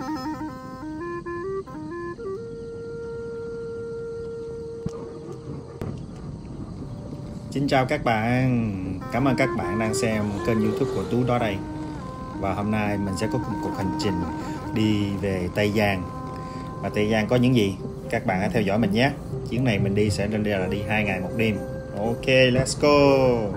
Xin chào các bạn, cảm ơn các bạn đang xem kênh YouTube của Tú đó đây. Và hôm nay mình sẽ có một cuộc hành trình đi về Tây Giang. Và Tây Giang có những gì? Các bạn hãy theo dõi mình nhé. Chuyến này mình đi sẽ là đi 2 ngày 1 đêm. Ok, let's go.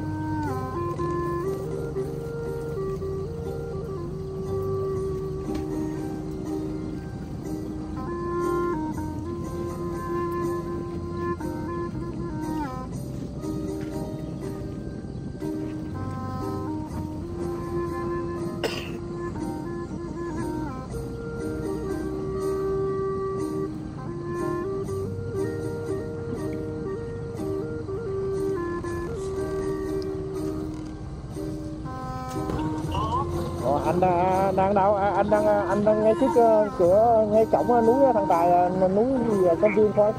Anh đang đâu? Anh đang ngay trước cửa, ngay cổng núi Thần Tài, núi gì công viên thôi.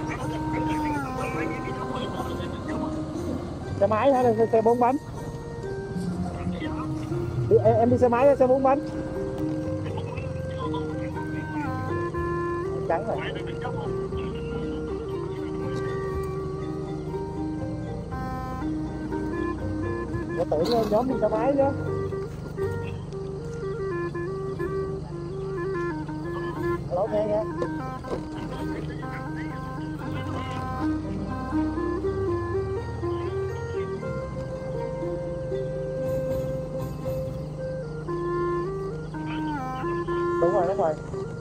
Xe máy hay là xe 4 bánh? Em đi xe máy hay xe 4 bánh? Trắng rồi. Tôi tưởng nhóm đi xe máy chứ. Alo, nghe. Đúng rồi.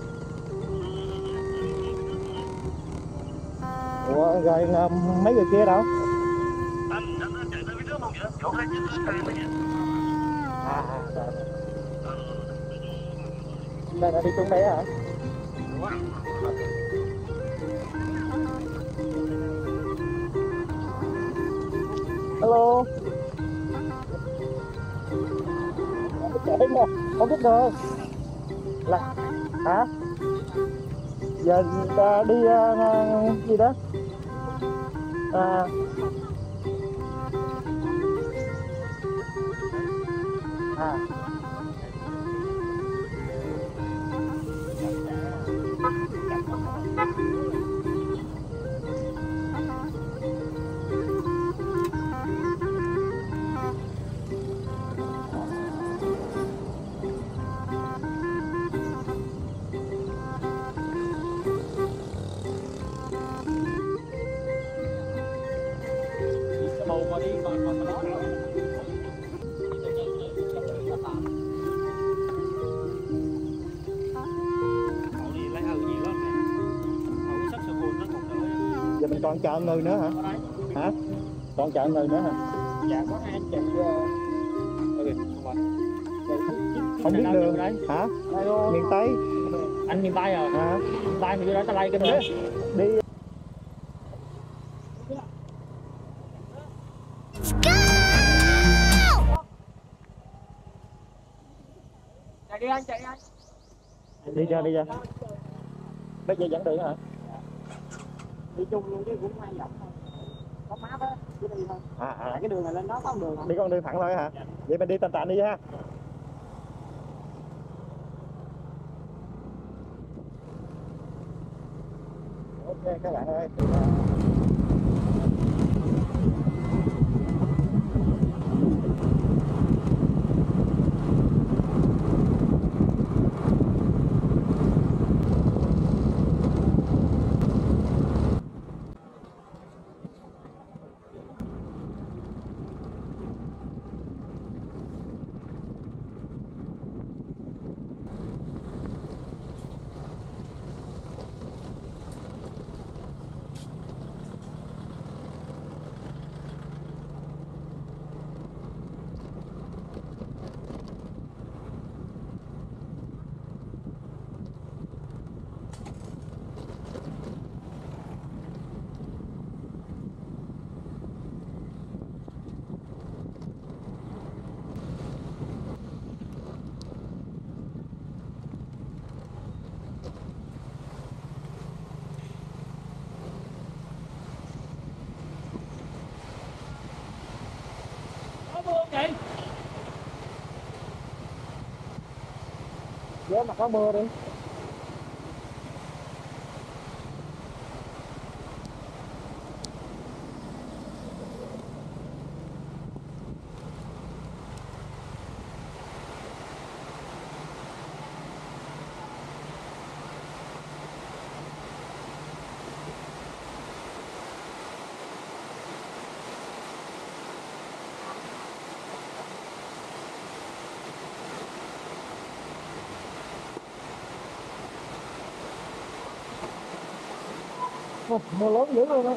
Ủa, rồi mấy người kia đâu? Đây là đi chung đây hả? Hello. Không biết đâu. Là hả? Giờ đi gì đó? Giờ mình còn chờ người nữa hả? Hả? Còn chờ người nữa hả? Dạ có 2 chị. Không biết đường đấy. Hả? Miền Tây. Anh miền Tây à? Hả? Miền Tây mà vô đó ta lay kinh nữa. Đi. Chạy đi anh. Đi ra. Bây giờ dẫn đường hả? Đi chung luôn chứ cũng hay dọc thôi. Có map á, cứ đi thôi. Cái đường này lên đó có đường không? Đi con đường thẳng thôi hả? Dạ. Vậy mình đi tàn đi ha. Ok các bạn ơi. Vậy? Nếu mà có mưa đi. Mưa lớn dữ luôn á.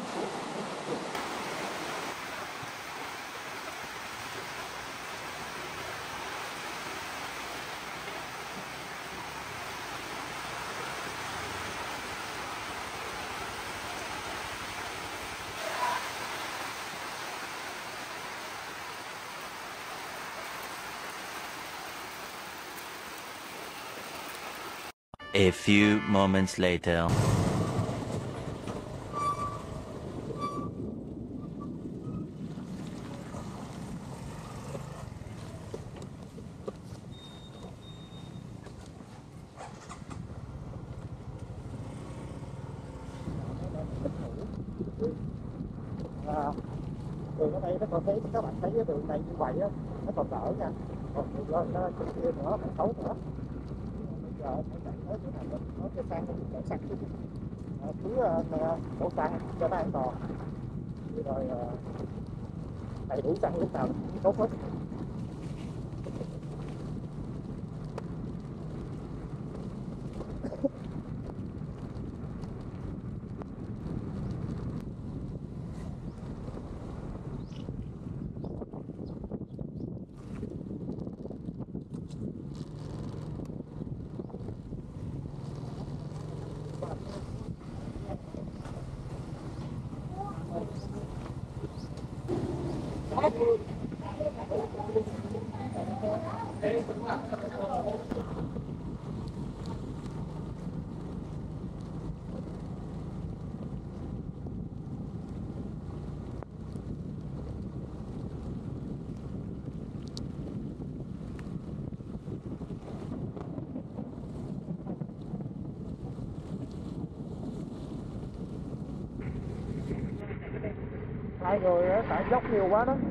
A few moments later. Đường ở đây nó còn thấy, các bạn thấy cái đường này như vậy á, nó còn đỡ nha, còn đường lên nó trên kia nữa còn xấu nữa. Bây giờ phải chạy tới chỗ này nó cho sang đổ xăng chứ, cứ đổ xăng cho nó an toàn rồi đầy đủ xăng lúc nào cũng tốt hết. Hai người tại dốc nhiều quá đó.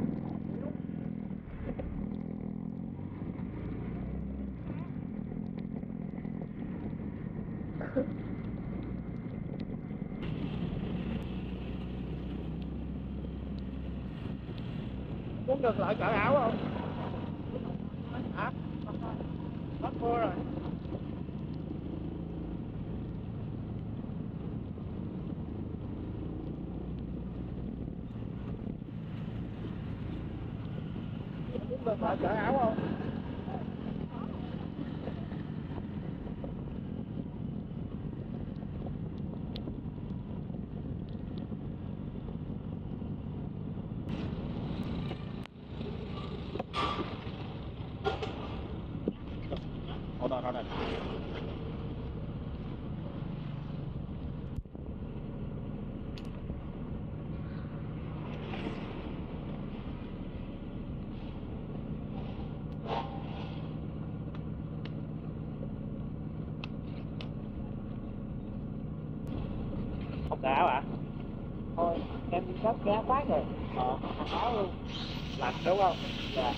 Muốn ngược lại cởi áo không? Hả? Hết mưa rồi. Muốn ngược lại cởi áo không? Hold on. Không cởi áo à? Thôi, em cất cái áo khoác rồi. Mặc áo luôn. Lạnh đúng không? Dạ.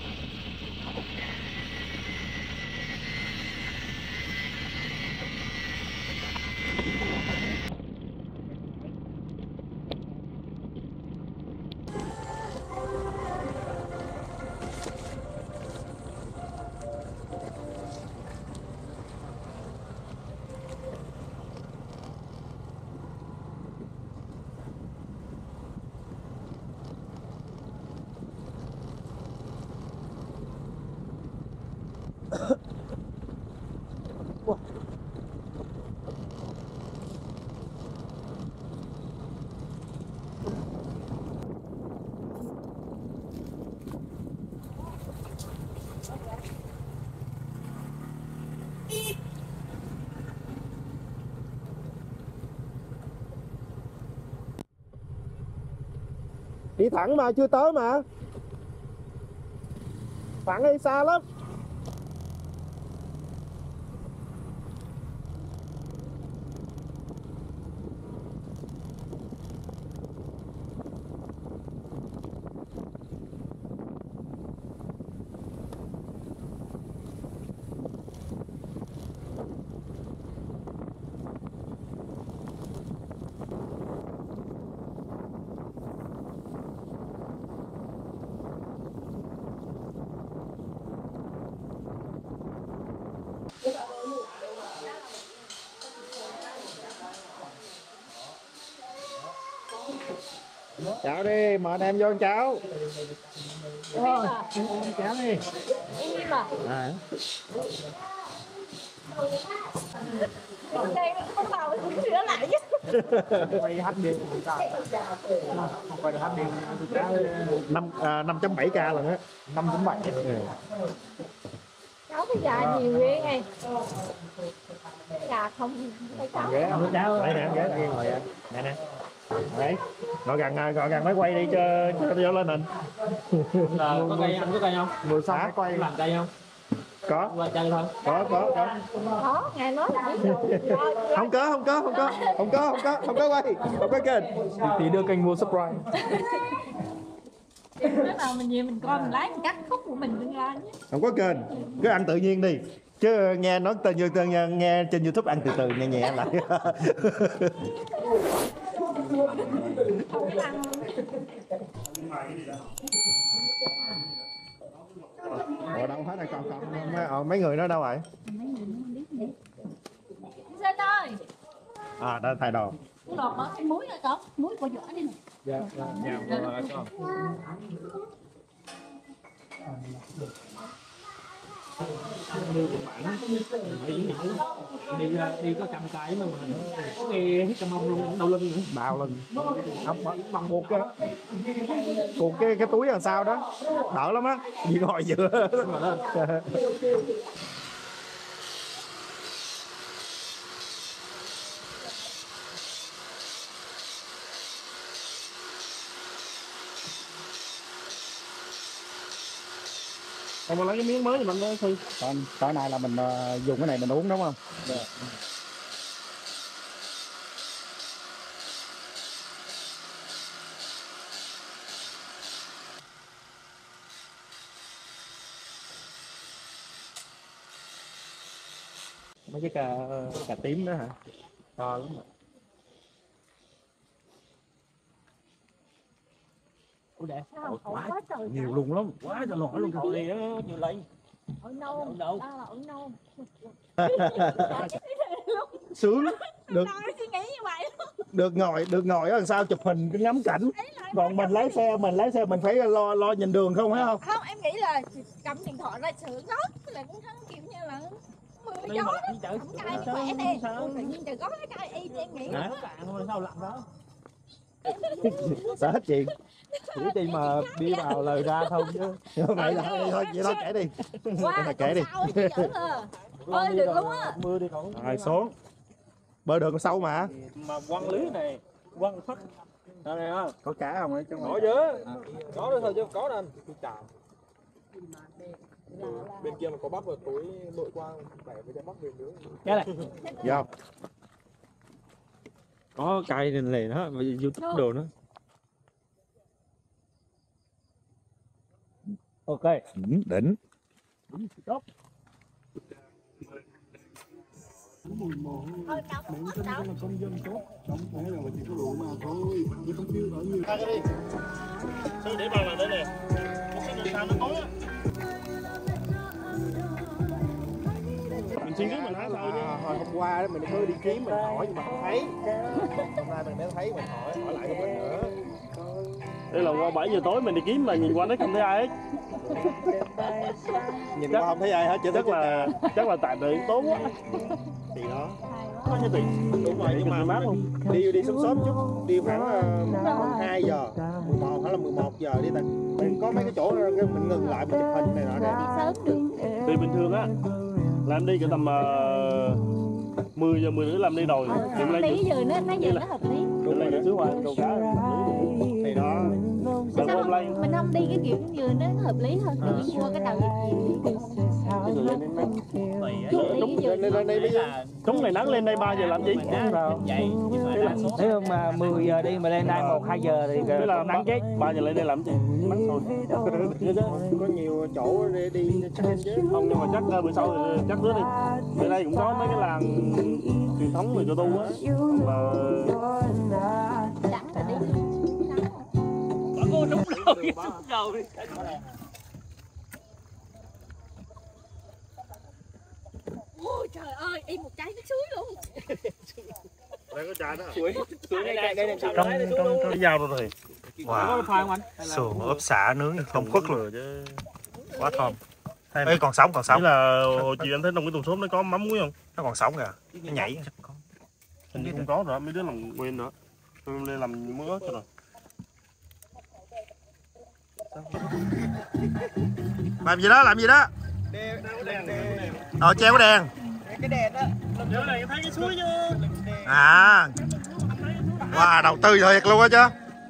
Đi thẳng mà chưa tới mà. Thẳng hay xa lắm. Chào đi, mời anh em vô ăn cháo. Rồi, cháo đi. Im à? À. Đây không vào cũng sửa lại chứ. Quay hết đi. Không quay được hết đi. 5.7k lần á. 5.7. Cháu cái gà nhiều ghê này. Gà không thấy cháu. Ghế không? Cháu. Đây nè, ghế kia ngồi nè nè. Đấy. Ngồi gần máy quay đi cho lên hình. Có cây không? Có cây không? Vừa xong máy quay. Làm cây không? Có. Qua chơi không? Có. Có, ngài nói là Không có quay. Không có kênh. Thì đưa kênh mua subscribe. Nếu nào mình về mình coi mình lấy mình cắt khúc của mình đừng ra nhé. Không có kênh, cứ ăn tự nhiên đi. Chứ nghe nói tên nghe trên YouTube ăn từ từ nhẹ nhẹ lại. Ở đâu hết rồi còn mấy người đó đâu rồi? Sơn ơi. À đã thay đồ. Lọt bỏ cái muối rồi con, muối của vỏ đi nè. Dạ. Đi có cầm cái mà có nghe hết cầm ông luôn, đầu lưng nữa. Bao lưng. Bằng buộc cái túi đằng sau đó. Đỡ lắm á. Đi ngồi giữa. Ông lấy cái miếng mới thì mình nói thôi. Còn tối nay là mình dùng cái này mình uống đúng không? Được. Mấy cái cà tím đó hả? To lắm. Ủa để. Quá trời. Nhiều luôn lắm. Quá trời nổi luôn rồi đi á, nhiều lấy. Ổi nâu. Đâu? Đó là ổi nâu. Sướng được. Tao suy nghĩ như vậy luôn. Được ngồi ở đằng sau chụp hình cái ngắm cảnh. Còn mình lái xe mình phải lo nhìn đường không phải không? Không, em nghĩ là cầm điện thoại ra sửa gót là cũng không kiểu như là mưa gió đó. Không cay khỏe nè. Tự nhiên trời có cái cay y cho em nghĩ. Sao lặn đó? Sợ hết chuyện. Chỉ đi mà đi vào lời ra không chứ. Vậy là thôi kể đi. Wow, Kể đi. Ơi được luôn á. Mưa đi còn. Rồi xuống. Bơi đường sâu mà. Mà quăng lưới này, quăng phất. Đây này ha. Có cá không ấy? Có chứ. Có đó thôi chứ có nên. Chào. Bên kia mà có bắp rồi tối lội qua bẻ với trái bắp về nướng. Cái này. Vô. Có cây này này đó, YouTube đồ nữa. Ok. Đỉnh. Tốt. Ôi cháu không có cháu. Công dân tốt, không phải là chỉ có đủ mà thôi, chứ không biết ở nhiều. Cái đi. Sư để bao là đây nè. Cái đường sao nó tối á. Mình xin trước mình nói sao chứ. Hồi hôm qua đó mình mới đi kiếm mình hỏi nhưng mà không thấy. Hôm nay mình mới thấy mình hỏi lại cho mình nữa. Đây là qua 7 giờ tối mình đi kiếm mà nhìn qua nó không thấy ai hết. Nhìn qua không thấy ai hết, chắc là tại điện tốn quá. Thì đó. Có cái tiền. Đúng rồi, nhưng mà mát luôn. Đi sớm sớm chút, đi khoảng 2 giờ, 11 hay là 11 giờ đi ta. Mình có mấy cái chỗ mình ngừng lại mình chụp hình này nọ nè. Đi sớm đi. Thì bình thường á là em đi cỡ tầm 10 giờ 10 rưỡi làm đi rồi. Lý giờ nó giờ nó hợp lý. Đúng rồi, đi xuống ngoài cầu cá. Thì đó. Sao mình không đi cái kiểu như nó hợp lý hơn, tự nhiên mua cái đầu Lên đây bây giờ. Chúng này nắng lên đây 3 giờ làm gì? Nếu mà 10 giờ đi mà lên đây 1-2 giờ thì Thế là nắng chết. 3 giờ lên đây làm gì? Nắng thôi. Có nhiều chỗ để đi check chứ. Không, nhưng mà chắc bữa sau thì chắc nữa đi. Ở đây cũng có mấy cái làng truyền thống người cơ tu á. Mà đắng là đi. Đúng rồi. Ôi trời ơi, y một trái nước suối luôn. đây có trà đó. Suối này Trong cái dao rồi. Wow. Sườn ốp xả nướng không khuất luôn. Quá thơm. Ê, còn sống. Thế là hồi chiều anh thấy trong cái thùng xốp nó có mắm muối không? Nó còn sống kìa. Nó nhảy chắc có. Hình như không có rồi, mấy đứa làm quên nữa. Tôi lên làm muối ớt cho rồi. Làm gì đó? Treo cái đèn. Cái đèn á. Nhớ này thấy cái suối chứ. À. Wow, đầu tư thiệt luôn á chứ.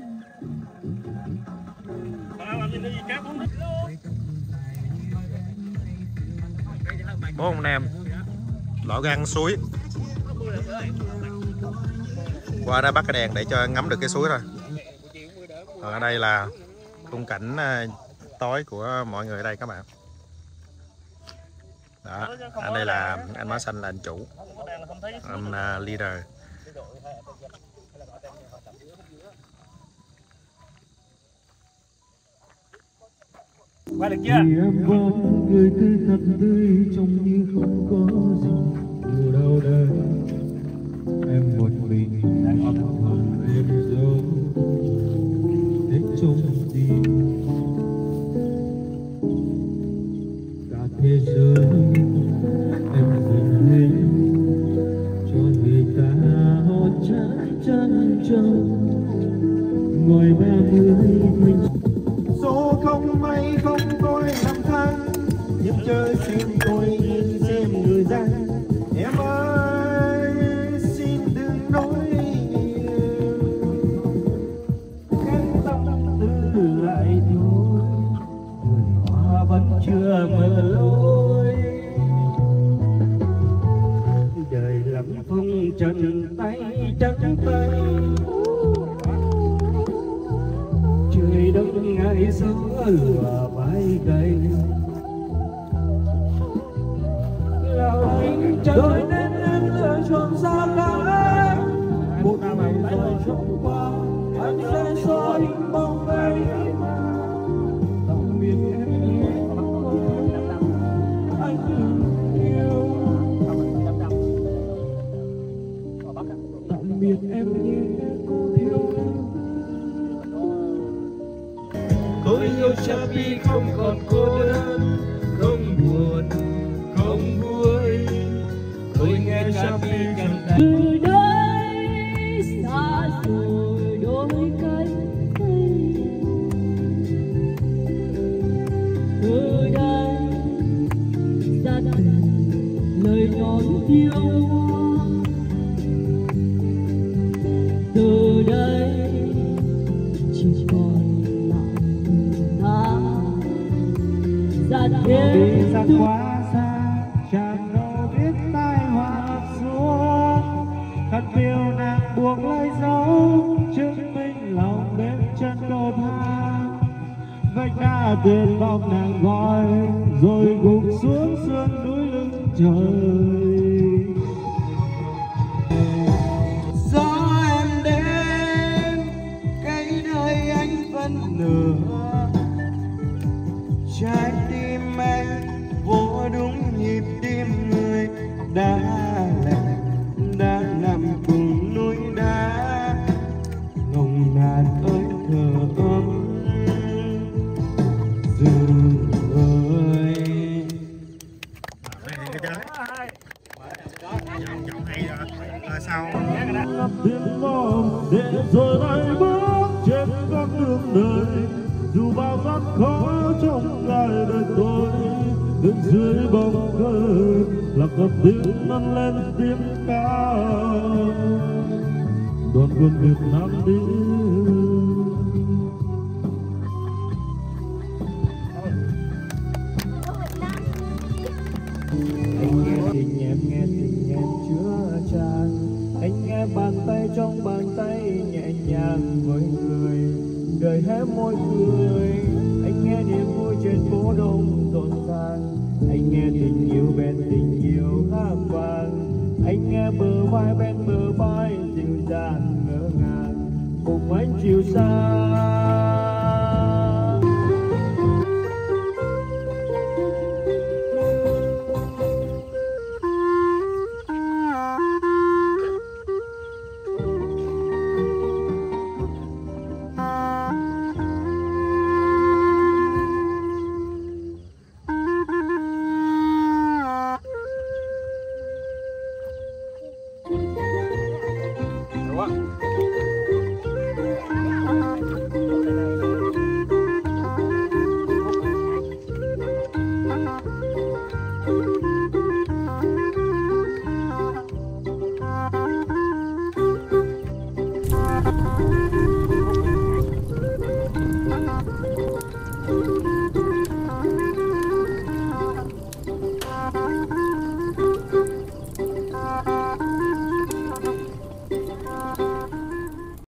Bố ông Nam lọ gan suối. Qua đây bắt cái đèn để cho ngắm được cái suối thôi. Ở đây là khung cảnh tối của mọi người ở đây các bạn. Đó, anh đây là anh Má Xanh là anh chủ, anh leader. Qua được chưa? Người tươi thật tươi trông như không có gì nhiều đau đớn. Em một mình âm thầm em dấu hết trong tim. Cả thế giới em dành hết cho người ta họ chán trông. Ngoài 30 mình số không may không tôi năm tháng, nhưng chơi xin tôi nhìn xem người ra. Em ơi xin đừng nói nhiều, cái tâm tư lại thôi, vườn hoa vẫn chưa mở lối. Đời lắm phong trần tay trắng tay, trời đất ngày xưa lùa vai cây. Là anh trời nên em lựa chọn xa cách. Một ngày rồi trôi qua, anh sẽ soi bóng cây. Tạm biệt em nhé, anh yêu. Tạm biệt em nhé, cô thiếu. Tôi yêu Chapi không còn cô đơn, không buồn, không vui. Tôi nghe Chapi càng tay. Từ đây xa rồi đôi cánh tay. Từ đây ra tình lời nói yêu hoa. Từ đây chỉ còn vì xa quá xa, chẳng đâu biết tai họa xuống. Khăn phiêu nàng buộc lấy dấu, chứng minh lòng bên chân cầu thang. Vách đá tuyệt vọng nàng gọi, rồi gục xuống sườn núi lưng trời. Gió em đến, cây đời anh vẫn nở. Trái tim anh vô đúng nhịp tim người đã lạnh, đã nằm cùng núi đá ngồng ngàn ơi thở ấm rừng ơi. Giọng hay rồi sao Tiếng vọng để rồi lại bước trên con đường đời. Dù bao gian khó trong ngày đời tôi, đứng dưới bóng cờ là có tiếng nâng lên tiếng ca đoàn quân Việt Nam đi. Anh nghe tình em chứa chan. Anh nghe bàn tay trong bàn tay nhẹ nhàng với người. Đời hé môi cười, anh nghe niềm vui trên phố đông rộn ràng. Anh nghe tình yêu bên tình yêu hát vang. Anh nghe bờ vai bên bờ vai dịu dàng ngỡ ngàng cùng anh chiều xa.